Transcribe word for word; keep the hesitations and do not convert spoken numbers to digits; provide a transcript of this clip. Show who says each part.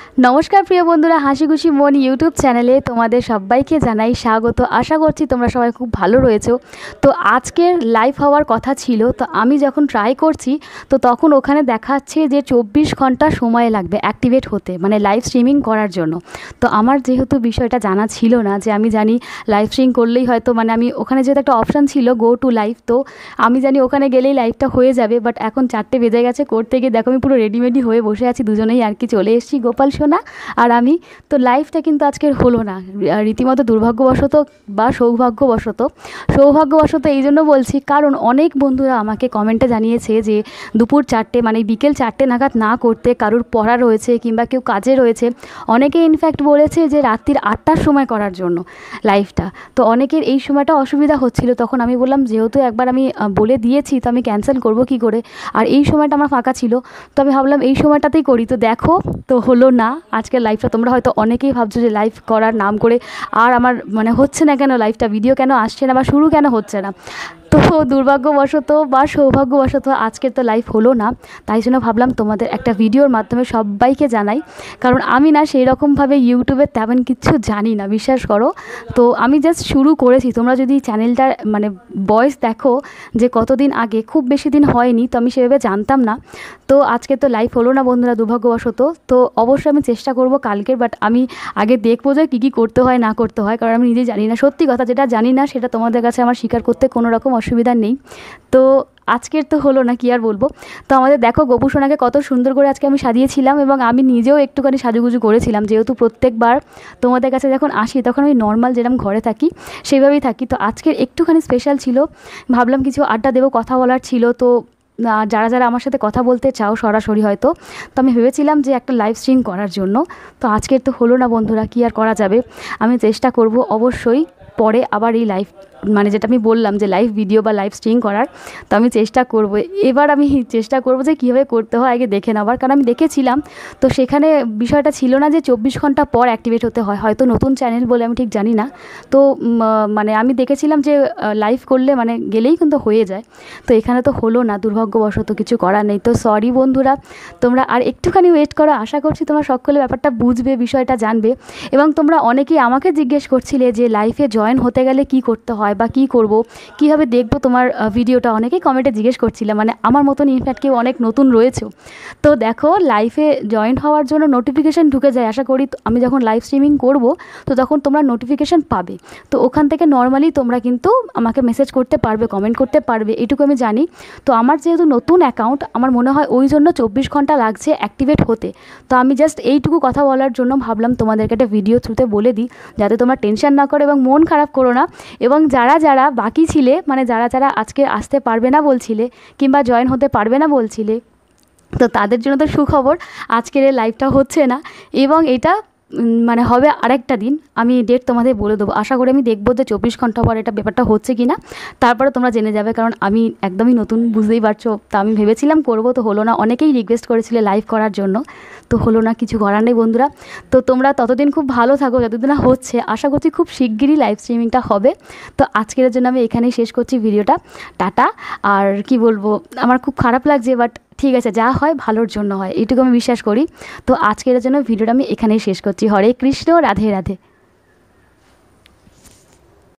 Speaker 1: नमस्कार प्रिय बंधुरा हासि खुशी मन यूट्यूब चैनेले तुम्हारे सबाइके जानाई स्वागत। आशा करছি তোমরা সবাই খুব ভালো রয়েছো। তো আজকের লাইভ হওয়ার কথা ছিল, তো আমি যখন ট্রাই করছি তো তখন ওখানে দেখাচ্ছে যে চব্বিশ ঘন্টা সময় লাগবে অ্যাক্টিভেট হতে, মানে লাইভ স্ট্রিমিং করার জন্য। তো আমার যেহেতু বিষয়টা জানা ছিল না, যে আমি জানি লাইভ স্ট্রিম করলেই হয়তো মানে আমি ওখানে যেহেতু একটা অপশান ছিল গো টু লাইভ, তো আমি জানি ওখানে গেলেই লাইভটা হয়ে যাবে। বাট এখন চারটে বেজে গেছে, করতে গিয়ে দেখো আমি পুরো রেডিমেডি হয়ে বসে আছি, দুজনেই আর কি চলে এসেছি গোপাল সোনা আর আমি। তো লাইভটা কিন্তু আজকের হলো না, রীতিমতো দুর্ভাগ্যবশত বা সৌভাগ্যবশত। সৌভাগ্যবশত এই জন্য বলছি কারণ অনেক বন্ধুরা আমাকে কমেন্টে জানিয়েছে যে দুপুর চারটে মানে বিকেল চারটে নাগাদ না করতে, কারুর পড়া রয়েছে কিংবা কেউ কাজে রয়েছে। অনেকে ইনফ্যাক্ট বলেছে যে রাত্রির আটটার সময় করার জন্য লাইভটা। তো অনেকের এই সময়টা অসুবিধা হচ্ছিল, তখন আমি বললাম যেহেতু একবার আমি বলে দিয়েছি তো আমি ক্যান্সেল করব কি করে, আর এই সময়টা আমার ফাঁকা ছিল, তো আমি ভাবলাম এই সময়টাতেই করি। তো দেখো তো হলো না আজকের লাইভটা। তোমরা হয়তো অনেকেই ভাবছো যে লাইভ করার নাম করে আর আমার মানে হচ্ছে না কেন, লাইভটা ভিডিও কেন আসছে না বা শুরু কেন হচ্ছে না। তো দুর্ভাগ্যবশত বা সৌভাগ্যবশত আজকের তো লাইভ হলো না, তাই জন্য ভাবলাম তোমাদের একটা ভিডিওর মাধ্যমে সবাইকে জানাই। কারণ আমি না সেই রকমভাবে ইউটিউবে তেমন কিছু জানি না, বিশ্বাস করো। তো আমি জাস্ট শুরু করেছি, তোমরা যদি চ্যানেলটার মানে ভয়েস দেখো যে কতদিন আগে, খুব বেশি দিন হয়নি, তো আমি সেভাবে জানতাম না। তো আজকে তো লাইভ হলো না বন্ধুরা দুর্ভাগ্যবশত। তো অবশ্যই আমি চেষ্টা করব কালকের, বাট আমি আগে দেখবো যে কী কী করতে হয় না করতে হয়, কারণ আমি নিজে জানি না। সত্যি কথা, যেটা জানি না সেটা তোমাদের কাছে আমার স্বীকার করতে কোনো রকম অসুবিধা নেই। তো আজকের তো হলো না, কি আর বলবো। তো আমাদের দেখো গোপু সোনাকে কত সুন্দর করে আজকে আমি সাজিয়েছিলাম, এবং আমি নিজেও একটুখানি সাজুগুজু করেছিলাম, যেহেতু প্রত্যেকবার তোমাদের কাছে যখন আসি তখন আমি নর্মাল যেরকম ঘরে থাকি সেইভাবেই থাকি। তো আজকের একটুখানি স্পেশাল ছিল, ভাবলাম কিছু আড্ডা দেবো, কথা বলার ছিল। তো যারা যারা আমার সাথে কথা বলতে চাও সরাসরি হয়তো, তো আমি ভেবেছিলাম যে একটা লাইভ স্ট্রিম করার জন্য। তো আজকের তো হলো না বন্ধুরা, কি আর করা যাবে। আমি চেষ্টা করব অবশ্যই পরে আবার এই লাইভ মানে যেটা আমি বললাম যে লাইভ ভিডিও বা লাইভ স্ট্রিম করার, তো আমি চেষ্টা করব। এবার আমি চেষ্টা করব যে কীভাবে করতে হয় আগে দেখে নেওয়ার, কারণ আমি দেখেছিলাম তো সেখানে বিষয়টা ছিল না যে চব্বিশ ঘন্টা পর অ্যাক্টিভেট হতে হয়, হয়তো নতুন চ্যানেল বলে আমি ঠিক জানি না। তো মানে আমি দেখেছিলাম যে লাইভ করলে মানে গেলেই কিন্তু হয়ে যায়। তো এখানে তো হলো না দুর্ভাগ্যবশত, কিছু করার নেই। তো সরি বন্ধুরা, তোমরা আর একটুখানি ওয়েট করো। আশা করছি তোমরা সকলে ব্যাপারটা বুঝবে, বিষয়টা জানবে। এবং তোমরা অনেকেই আমাকে জিজ্ঞেস করছিলে যে লাইভে জয়েন হতে গেলে কি করতে হয় বা কী করব, কীভাবে দেখবো তোমার ভিডিওটা, অনেকেই কমেন্টে জিজ্ঞেস করছিলাম, মানে আমার মতন ইনফ্যাক্ট কেউ অনেক নতুন রয়েছে। তো দেখো লাইভে জয়েন হওয়ার জন্য নোটিফিকেশান ঢুকে যায়, আশা করি আমি যখন লাইভ স্ট্রিমিং করব তো তখন তোমরা নোটিফিকেশান পাবে। তো ওখান থেকে নর্মালি তোমরা কিন্তু আমাকে মেসেজ করতে পারবে, কমেন্ট করতে পারবে, এটুকু আমি জানি। তো আমার যেহেতু নতুন অ্যাকাউন্ট, আমার মনে হয় ওই জন্য চব্বিশ ঘন্টা লাগছে অ্যাক্টিভেট হতে। তো আমি জাস্ট এইটুকু কথা বলার জন্য ভাবলাম তোমাদেরকে একটা ভিডিও থ্রুতে বলে দিই, যাতে তোমরা টেনশন না করো এবং মন খারাপ করো না। এবং যারা যারা বাকি ছিলে, মানে যারা যারা আজকে আসতে পারবে না বলছিলে কিংবা জয়েন হতে পারবে না বলছিলে, তো তাদের জন্য তো সুখবর, আজকের এই লাইভটা হচ্ছে না এবং এটা মানে হবে আরেকটা দিন। আমি ডেট তোমাদের বলে দেবো। আশা করি আমি দেখবো যে চব্বিশ ঘন্টা পর এটা ব্যাপারটা হচ্ছে কি না, তারপরে তোমরা জেনে যাবে। কারণ আমি একদমই নতুন, বুঝতেই পারছো। তা আমি ভেবেছিলাম করবো, তো হলো না। অনেকেই রিকোয়েস্ট করেছিলে লাইভ করার জন্য, তো হলো না, কিছু করার নেই বন্ধুরা। তো তোমরা ততদিন খুব ভালো থাকো যতদিন না হচ্ছে। আশা করছি খুব শিগগিরই লাইভ স্ট্রিমিংটা হবে। তো আজকের জন্য আমি এখানেই শেষ করছি ভিডিওটা। টাটা। আর কি বলবো, আমার খুব খারাপ লাগছে, বাট ঠিক আছে, যা হয় ভালোর জন্য হয়, এইটুকু আমি বিশ্বাস করি। তো আজকের জন্য ভিডিওটা আমি এখানেই শেষ করছি। হরে কৃষ্ণ, রাধে রাধে।